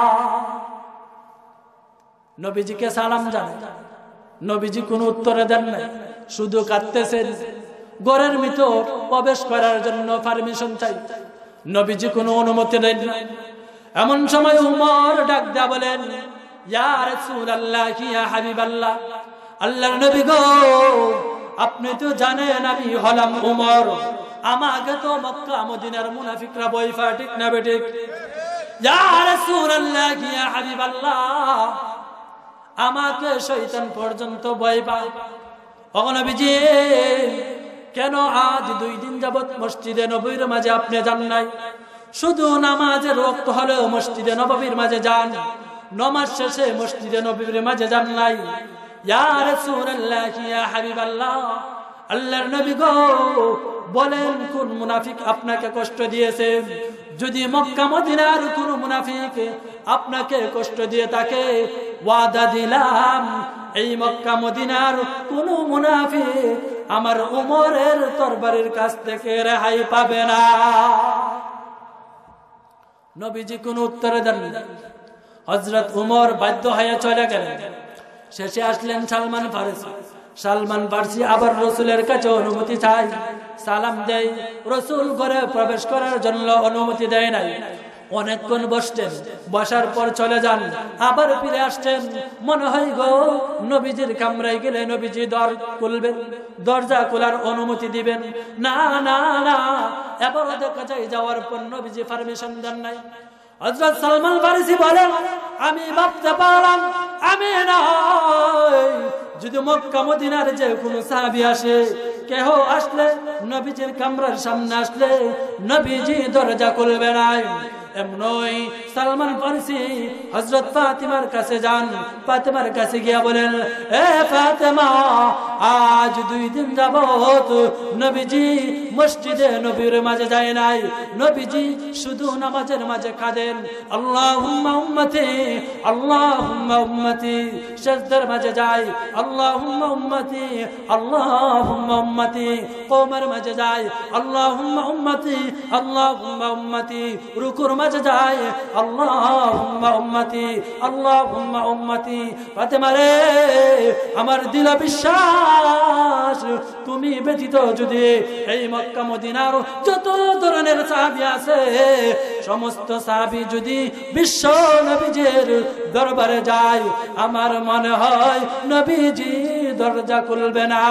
নবীজিকে সালাম জানাই, নবীজি কোনো উত্তরে দেন না, শুধু কাঁদতেছেন। ঘরের ভিতর প্রবেশ করার জন্য পারমিশন চাই, নবীজি কোনো অনুমতি দেন না। এমন সময় উমর ডাক দেয়া বলেন, ইয়া রাসূলুল্লাহ, ইয়া হাবিবাল্লাহ, আল্লাহর নবী গো, আপনি তো জানেন আমি হলাম উমর, আমাকে তো মক্কা মদিনার মুনাফিকরা বইফা, ঠিক না বেঠিক? ইয়া রাসূলুল্লাহ, ইয়া হাবিবাল্লাহ, আমাকে শয়তান পর্যন্ত ভয় পায়। ও নবীজি, কেন আজ 2 দিন যাবত মসজিদে নববীর মাঝে আপনি যান নাই? শুধু নামাজের ওয়াক্ত হলে মসজিদে নববীর মাঝে যান, নামাজ শেষে মসজিদে নববীর মাঝে যান নাই। ইয়া রাসূলুল্লাহ, ইয়া হাবিবাল্লাহ, আল্লাহর নবী গো, বলেন কোন মুনাফিক আপনাকে কষ্ট দিয়েছে? যদি মক্কা মদিনার কোন মুনাফিক আপনাকে কষ্ট দিয়ে থাকে, ওয়াদা দিলাম এই মক্কা মদিনার কোন মুনাফিক আমার উমরের তরবারির কাছ থেকে রেহাই পাবে না। নবীজি কোন উত্তর দেন না। হযরত উমর বাধ্য হয়ে চলে গেলেন। শেষে আসলেন সালমান ফারসি। সালমান ফারসি আবার রাসূলের কাছে অনুমতি চাই, সালাম দেয়। রাসূল ঘরে প্রবেশ করার জন্য অনুমতি দেয় নাই। অনেকক্ষণ বসতেন, বসার পর চলে যান, আবার ফিরে আসতেন। মনে হয় গো নবীজির কামরায় গেলে নবীজি দর খুলবেন, দরজা খোলার অনুমতি দিবেন। না না না, এবার দেখা যায় যাওয়ার পর নবীজি পারমিশন দেন নাই। হযরত সালমান ফারসি বলেন, আমি ভাবতে পারলাম আমি নয়, যদি মক্কা মদিনার যে কোনো সাহাবী আসে, কেহ আসলে নবীজির কামরার সামনে আসলে নবীজি দরজা খুলবে না। এমনই সালমান ফারসি হযরত ফাতিমার কাছে যান। ফাতিমার কাছে গিয়া বলেন, এ ফাতিমা, আজ 2 দিন যাবত নবীজি মসজিদে নবীর মাঝে যায় নাই। নবীজি শুধু নামাজের মাঝে কাঁদেন, আল্লাহুম্মা উম্মতি, আল্লাহুম্মা উম্মতি। সিজদার মাঝে যায়, আল্লাহুম্মা উম্মতি, আল্লাহুম্মা উম্মতি। কওমের মাঝে যায়, আল্লাহুম্মা উম্মতি, আল্লাহুম্মা উম্মতি। রুকুর মাঝে যায় আল্লাহুম্মা উম্মতি আল্লাহুম্মা উম্মতি। ফাতেমা রে, আমার দিল বিশ্বাস তুমি ব্যতীত যদি এই মক্কা মদিনার যত ধরনের সাহাবী আছে সমস্ত সাহাবী যদি বিশ্ব নবীজির দরবারে যায়, আমার মনে হয় নবীজি দরজা খুলবে না।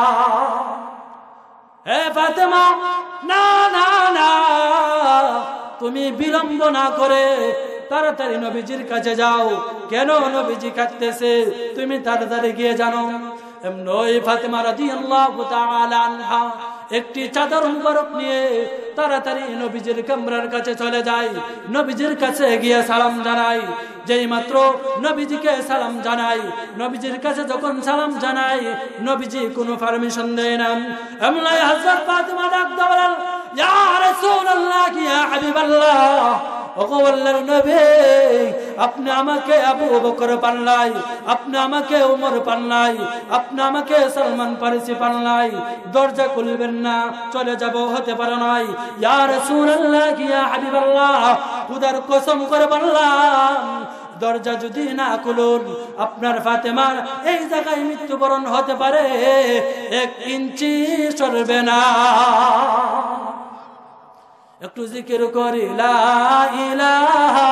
হে ফাতেমা, না না না, তুমি বিলম্ব না করে তাড়াতাড়ি নবীজির কাছে যাও। কেন নবীজি কাঁদতেছে তুমি তাড়াতাড়ি গিয়ে জানো। এমনই ফাতেমা রাদিয়াল্লাহু তাআলা আনহা একটি চাদর মুবারক নিয়ে তাড়াতাড়ি নবীজির কামরার কাছে চলে যায়। নবীজির কাছে গিয়ে সালাম জানাই। যেই মাত্র নবীজিকে সালাম জানাই, নবীজির কাছে যখন সালাম জানাই, নবীজি কোনো পারমিশন দেয় না। এমনই হযরত ফাতেমা ডাক দিয়ে বলেন, ইয়া রাসূলুল্লাহ, ইয়া হাবিবাল্লাহ, ওগো আল্লাহর নবী, আপনি আমাকে আবু বকর পাল্লাই, আপনি আমাকে ওমর পাল্লাই, আপনি আমাকে সালমান ফারিসি পাল্লাই, দরজা খুলবেন না, চলে যাব, হতে পারে নাই। ইয়া রাসূলুল্লাহ, ইয়া হাবিবাল্লাহ, খোদার কসম করে বললাম, দরজা যদি না খুলুন আপনার ফাতেমার এই জায়গায় মৃত্যুবরণ হতে পারে, 1 ইঞ্চি সরবে না। একটু জিকির করি লা ইলাহা,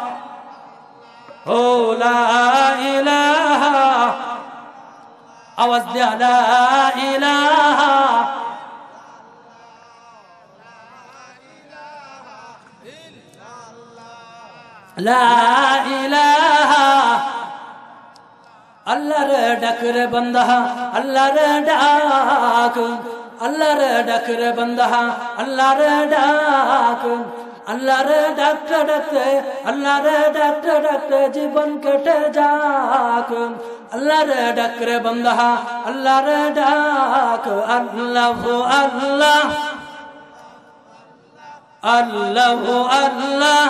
ও লা ইলাহা, আওয়াজ দিয়া লা ইলাহা, লা ইলাহা। আল্লাহর ডাক রে বান্দা, আল্লাহর ডাক, আল্লাহর ডাক রে বান্দা, আল্লাহর ডাক, আল্লাহর ডাকতে ডাকতে, আল্লাহর ডাকতে ডাকতে জীবন কেটে যাক। আল্লাহর ডাক রে বান্দা, আল্লাহর ডাক, আল্লাহ আল্লাহ, আল্লাহ আল্লাহ,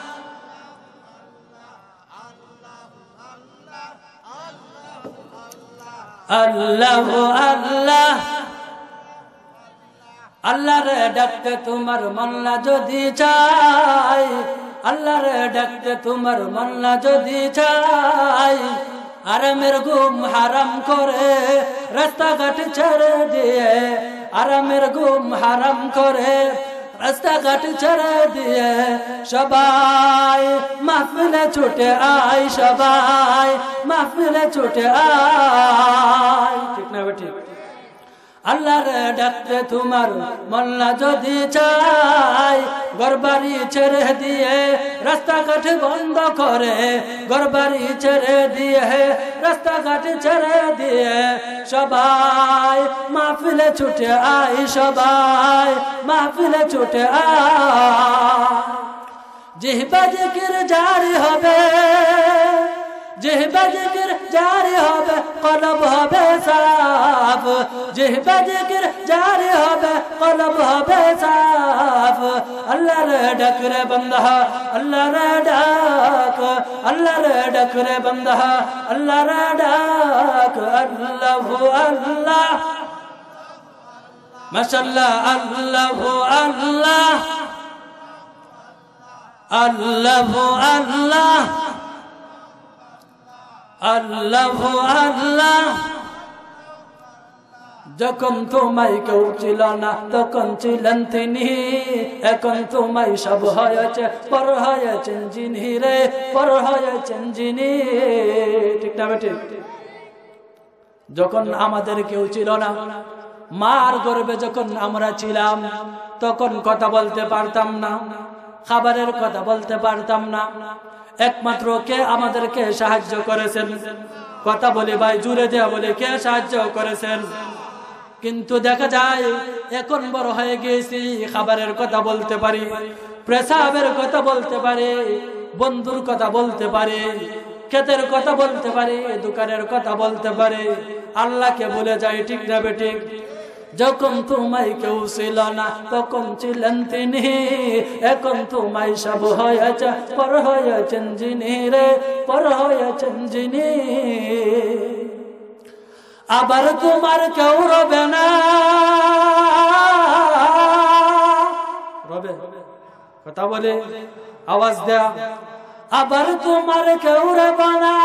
আল্লাহ আল্লাহ। আল্লাহর ডাকতে তোমার মনলা যদি চাই, আল্লাহর ডাকতে তোমার মনলা যদি চাই, আরামের ঘুম হারাম করে রাস্তাঘাট ছেড়ে দিয়ে, আরামের ঘুম হারাম করে রাস্তাঘাট ছেড়ে দিয়ে, সবাই মাহফিলে ছুটে আয়, সবাই মাহফিলে ছুটে আয়। ঠিক না বেটি? আল্লাহর ডাকতে তোমার মনলা যদি চাই, ঘরবাড়ি ছেড়ে দিয়ে রাস্তাঘাট বন্ধ করে, ঘরবাড়ি ছেড়ে দিয়ে রাস্তাঘাট ছেড়ে দিয়ে, সবাই মাহফিলে ছুটে আয়, সবাই মাহফিলে ছুটে আয়। জিহবা জিকির জারি হবে, জিহবা জিকির জারি হবে, কলব হবে সাফ, জিহবা জিকির জারি হবে, কলব হবে সাফ। আল্লাহর ডাক রে বান্দা, আল্লাহর ডাক, আল্লাহর ডাক রে বান্দা, আল্লাহর ডাক, আল্লাহ আল্লাহ, মাশাআল্লাহ, আল্লাহ আল্লাহ, আল্লাহ আল্লাহ, আল্লাহ আল্লাহ। যখন তোমায় কেউ ছিল না তখন ছিলেন তিনি, এখন তোমায় সব হয়েছে, পর হয়েছেন যিনি রে, পর হয়েছেন যিনি। ঠিক না বেটি? যখন আমাদের কেউ ছিল না, মার গর্ভে যখন আমরা ছিলাম, তখন কথা বলতে পারতাম না, খাবারের কথা বলতে পারতাম না। একমাত্র কে আমাদেরকে সাহায্য করেছেন? কথা বলে ভাই, জুড়ে দেয়া বলে, কে সাহায্য করেছেন? কিন্তু দেখা যায় এখন বড় হয়ে গেছি, খাবারের কথা বলতে পারি, প্রসাবের কথা বলতে পারি, বন্ধুর কথা বলতে পারি, ক্ষেতের কথা বলতে পারি, দোকানের কথা বলতে পারি, আল্লাহকে বলে যাই। ঠিক না বেঠিক? যখন তোমায় কেউ ছিল না তখন ছিলেন তিনি, এখন তোমায় সব হয়েছে, পর হয়েছেন যিনি রে, পর হয়েছেন যিনি। আবার তোমার কেউ রবে না, রবে কথা বলে, আওয়াজ দেয়া আবার তোমার কেউ রবে না,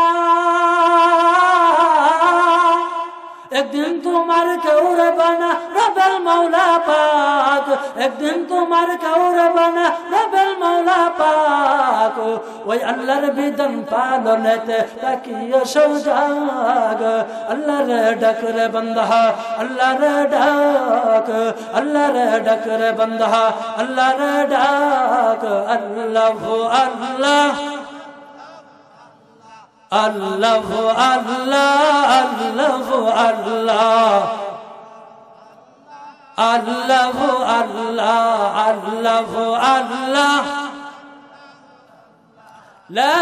একদিন তোমার কেউ রবে না রবেল মাওলা পাক, একদিন তোমার কেউ রবে না রবেল মাওলা পাক। ওই আল্লাহর বিধান পালনেতে তাকিয়ে সজাগ, আল্লাহর ডাক রে বান্দা, আল্লাহর ডাক, আল্লাহর ডাক রে বান্দা, আল্লাহর ডাক। আল্লাহ আল্লাহ আল্লাহ আল্লাহ আল্লাহ আল্লাহ আল্লাহ আল্লাহ আল্লাহ আল্লাহ লা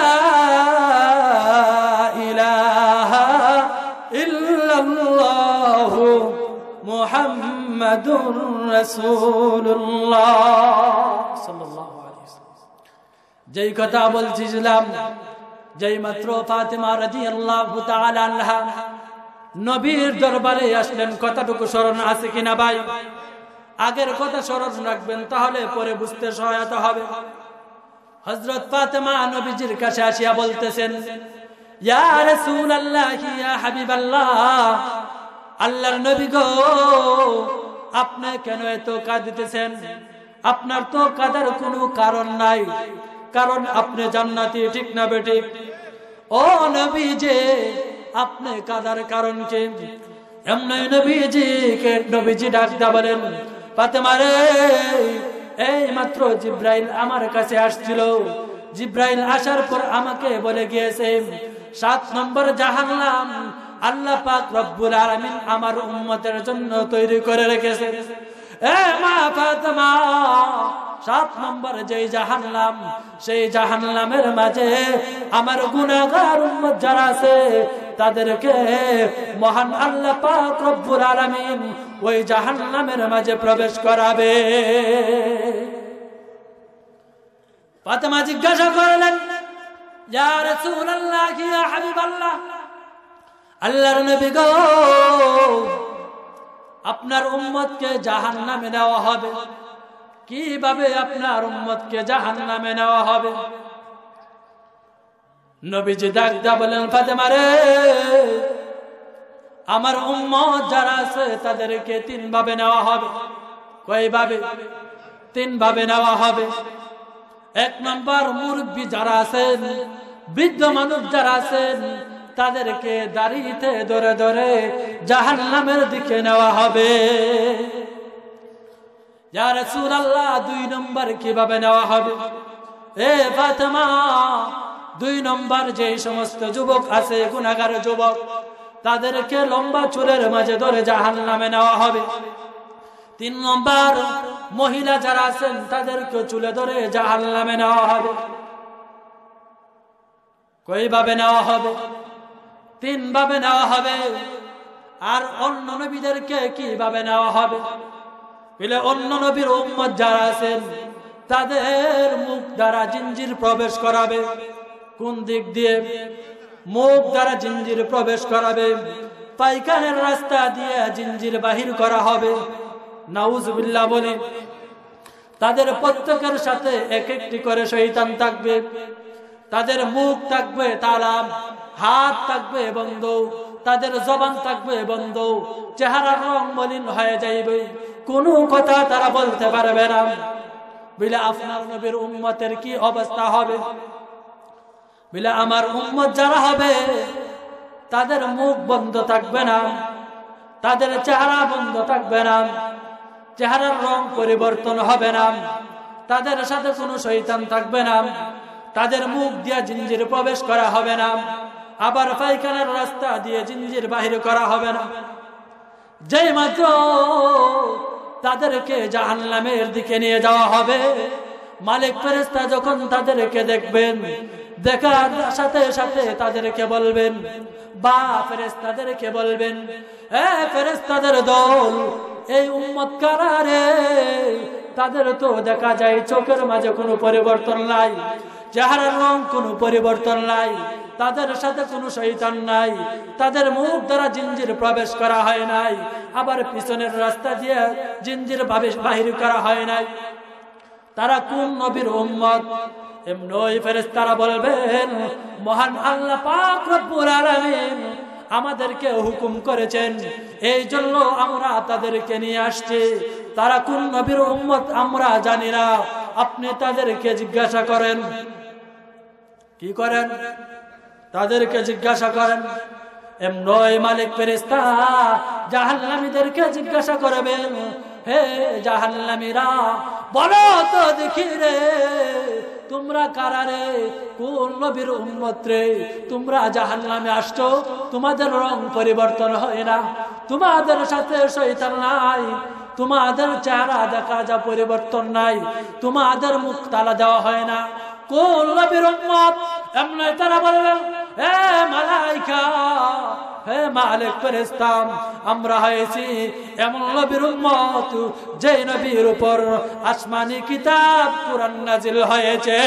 ইলাহা ইল্লাল্লাহ মুহাম্মাদুর রাসূলুল্লাহ সাল্লাল্লাহু আলাইহি ওয়াসাল্লাম। যেই কথা বলছিলাম, যেই মাত্র ফাতেমা রাদিয়াল্লাহু তাআলা আনহা নবীর দরবারে আসলেন, কতটুকু স্মরণ আছে কিনা ভাই? আগের কথা স্মরণ রাখবেন, তাহলে পরে বুঝতে সহায়তা হবে। হযরত ফাতেমা নবীজির কাছে আসিয়া বলতেছেন, ইয়া রাসূলুল্লাহ, ইয়া হাবিবাল্লাহ, আল্লাহর নবী গো, আপনি কেন এত কাঁদিতেছেন? আপনার তো কাঁদার কোনো কারণ নাই, কারণ আপনি জান্নাতি, ঠিক না বেঠিক? ও নবীজি, আপনি কাঁদার কারণ কি? এমনি নবীজি ডাক দা বলেন, ফাতেমা রে, এই মাত্র জিব্রাইল আমার কাছে আসছিল। জিব্রাইল আসার পর আমাকে বলে গিয়েছে 7 নম্বর জাহান্নাম আল্লাহ পাক রব্বুল আলামিন আমার উম্মতের জন্য তৈরি করে রেখেছে। এ মা ফাতেমা, 7 নম্বর যেই জাহান্নাম, সেই জাহান্নামের মাঝে আমার গুনাহগার উম্মত যারা আছে তাদেরকে মহান আল্লাহ পাক রব্বুল আলামিন ওই জাহান্নামের মাঝে প্রবেশ করাবে। ফাতেমা জিজ্ঞাসা করলেন, ইয়া রাসূলুল্লাহ, ইয়া হাবিবাল্লাহ, আল্লাহর নবী গো, আপনার উম্মতকে জাহান্নামে নেওয়া হবে, কিভাবে আপনার উম্মতকে জাহান্নামে নেওয়া হবে? নবীজি ডাক দিয়া বলেন, ফাতেমা রে, আমার উম্মত যারা আছে তাদেরকে 3 ভাবে নেওয়া হবে। কয় ভাবে? 3 ভাবে নেওয়া হবে। 1 নম্বর, মুরব্বী যারা আছেন, বৃদ্ধ মানুষ যারা আছেন, তাদেরকে দাড়িতে ধরে ধরে জাহান্নামের দিকে নেওয়া হবে। ইয়া রাসূলুল্লাহ, 2 নম্বর কিভাবে নেওয়া হবে? এ ফাতেমা, 2 নম্বর যে সমস্ত যুবক আছে, গুনাহগার যুবক, তাদেরকে লম্বা চুলের মাঝে ধরে জাহান্নামে নেওয়া হবে। 3 নম্বর, মহিলা যারা আছেন তাদেরকে চুলে ধরে জাহান্নামে নেওয়া হবে। কয়ভাবে নেওয়া হবে? 3 ভাবে নেওয়া হবে। আর অন্য নবীদেরকে কিভাবে নেওয়া হবে? বলে অন্য নবীর উম্মত যারা আছেন তাদের মুখ দ্বারা জিঞ্জির প্রবেশ করাবে। কোন দিক দিয়ে? মুখ দ্বারা জিঞ্জির প্রবেশ করাবে, পায়খানার রাস্তা দিয়ে জিঞ্জির বাহির করা হবে। নাউজুবিল্লাহ বলে। তাদের প্রত্যেকের সাথে এক একটি করে শয়তান থাকবে। তাদের মুখ থাকবে তালা, হাত থাকবে বন্ধ, তাদের জবান থাকবে বন্ধ, চেহারার রং মলিন হয়ে যাইবে, কোনো কথা তারা বলতে পারবে না। বলে আপনার নবীর উম্মতের কি অবস্থা হবে? বলে আমার উম্মত যারা হবে তাদের মুখ বন্ধ থাকবে না, তাদের চেহারা বন্ধ থাকবে না, চেহারার রং পরিবর্তন হবে না, তাদের সাথে কোনো শয়তান থাকবে না, তাদের মুখ দিয়ে জিঞ্জির প্রবেশ করা হবে না, আবার পায়খানার রাস্তা দিয়ে জিঞ্জির বাহির করা হবে না। যেই মাত্র তাদেরকে জাহান্নামের দিকে নিয়ে যাওয়া হবে, মালিক ফেরেশতা যখন তাদেরকে দেখবেন, দেখার সাথে সাথে তাদেরকে বলবেন, বা ফেরেশতাদেরকে বলবেন, এ ফেরেশতাদের দল, এই উম্মত কারা রে? তাদের তো দেখা যায় চোখের মাঝে কোনো পরিবর্তন নাই, চেহারার রং কোনো পরিবর্তন নাই, তাদের সাথে কোনো শয়তান নাই, তাদের মুখ দ্বারা জিঞ্জির প্রবেশ করা হয় নাই, আবার পিছনের রাস্তা দিয়ে জিঞ্জির বাহির করা হয় নাই। তারা কোন নবীর উম্মত? এমনই ফেরেশতারা বলবেন মহান আল্লাহ পাক রব্বুল আলামিন আমাদেরকে হুকুম করেছেন, এই জন্য আমরা তাদেরকে নিয়ে আসছি। তারা কোন নবীর উম্মত আমরা জানি না, আপনি তাদেরকে জিজ্ঞাসা করেন। কি করেন? তাদেরকে জিজ্ঞাসা করেন। এমনই মালিক ফেরেশতা জাহান্নামীদেরকে জিজ্ঞাসা করবেন, হে জাহান্নামীরা, বলো তো দেখি রে, তোমরা কারা রে? কোন নবীর উম্মত রে? তোমরা জাহান্নামে আসছো, তোমাদের রং পরিবর্তন হয় না, তোমাদের সাথে শয়তান নাই, তোমাদের চেহারা দেখা যা পরিবর্তন নাই, তোমাদের মুখ তালা দেওয়া হয় না। কোন নবীর উম্মত? এমনি তারা বলবেন, হে মালাইকা, হে মালিক ফেরেশতা, আমরা হয়েছি এমন নবীর উম্মত যে নবীর উপর আসমানি কিতাব কুরআন নাজিল হয়েছে।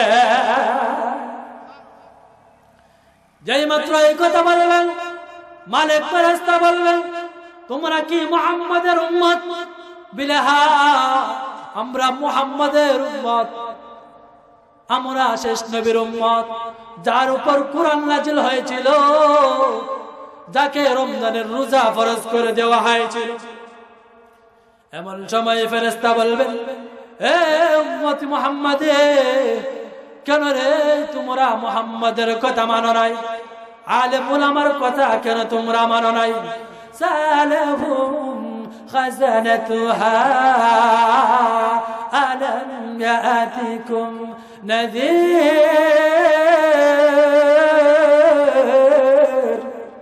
যেই মাত্র এই কথা বলবেন, মালিক ফেরেশতা বলবেন, তোমরা কি মুহাম্মাদের উম্মত? বিলহা, আমরা মুহাম্মাদের উম্মত, আমরা শেষ নবীর উম্মত, যার উপর কুরআন নাজিল হয়েছিল, যাকে রমজানের রোজা ফরজ করে দেওয়া হয়েছিল। এমন সময় ফেরেশতা বলবেন, হে উম্মত মুহাম্মাদে, কেন রে তোমরা মুহাম্মাদের কথা মানো নাই? আলেম উলামার কথা কেন তোমরা মানো নাই? সালাহুম খাজানাতুহা আলাম ইয়াতিকুম নাযীর।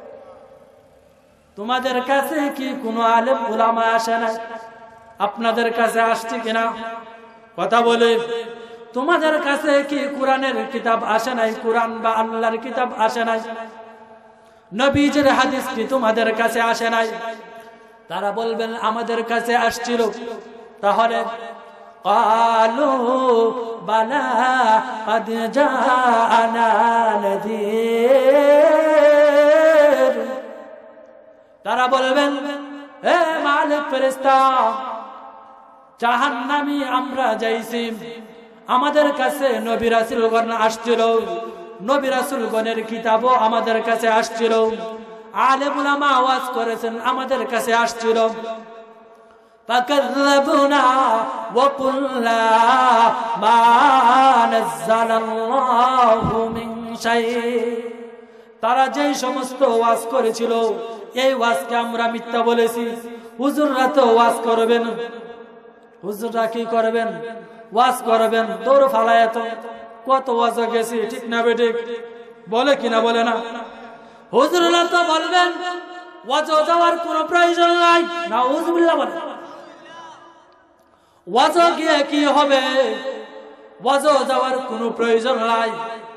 তোমাদের কাছে কি কোনো আলেম উলামা আসে না? আপনাদের কাছে আসছে কিনা কথা বলে। তোমাদের কাছে কি কোরআনের কিতাব আসে নাই? কোরআন বা আল্লাহর কিতাব আসে নাই? নবীজির হাদিস কি তোমাদের কাছে আসে নাই? তারা বলবেন আমাদের কাছে আসছিল। তাহলে ক্বালু বালা ক্বাদ জাআনা নাযীর। তারা বলবেন, হে মালিক ফেরেশতা, জাহান্নামী আমরা যাইছি, আমাদের কাছে নবী রাসূলগণ আসছিল, নবী রাসূলগণের কিতাবও আমাদের কাছে আসছিল, আলেম উলামা ওয়াজ করেছেন আমাদের কাছে আসছিল। ফাকাযযাবুনা ওয়া কুল্লা মা নাযালাল্লাহু মিন শাই। তারা যেই সমস্ত ওয়াজ করেছিল, এই ওয়াজকে আমরা মিথ্যা বলেছি। হুজুররা তো ওয়াজ করবেন, হুজুররা কি করবেন? ওয়াজ করবেন, দৌড় ফালায় তো কত ওয়াজ গেছি, ঠিক না বেঠিক? বলে কিনা বলে না? হুজুররা তো বলবেন ওয়াজ যাওয়ার কোনো প্রয়োজন নাই, নাউযুবিল্লাহ বলে। ওয়াজ গিয়ে কি হবে? ওয়াজ যাওয়ার কোনো প্রয়োজন নাই,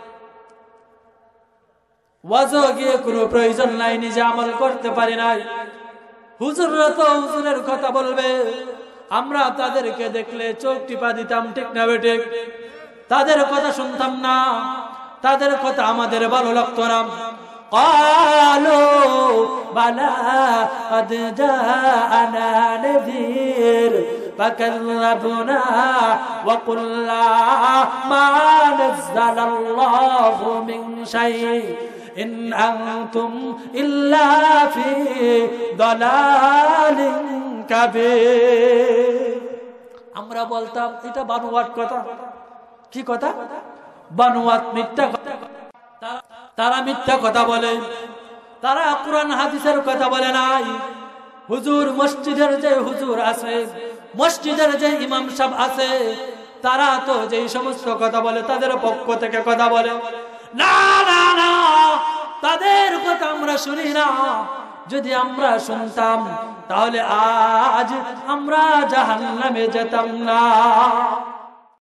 ওয়াজ গিয়ে কোনো প্রয়োজন নাই, নিজে আমল করতে পারি নাই। হুজুররা তো হুজুরের কথা বলবে, আমরা তাদেরকে দেখলে চোখ টিপা দিতাম, ঠিক না বেঠিক? তাদের কথা শুনতাম না, তাদের কথা আমাদের ভালো লাগতো না। ক্বালু বালা ক্বাদ জাআনা নাযীর ফাকাযযাবুনা ওয়া কুল্লা মা নাযালাল্লাহু মিন শাই ইন আনতুম ইল্লা ফি দালালিন কাবীর। আমরা বলতাম এটা বানোয়াট কথা। কি কথা? বানোয়াট, মিথ্যা কথা। তারা মিথ্যা কথা বলে, তারা কোরআন হাদিসের কথা বলে নাই। হুজুর, মসজিদের যে হুজুর আছে, মসজিদের যে ইমাম সাহেব আছে, তারা তো যেই সমস্ত কথা বলে তাদের পক্ষ থেকে কথা বলে। না না না, তাদের কথা আমরা শুনি না। যদি আমরা শুনতাম তাহলে আজ আমরা জাহান্নামে যেতাম না।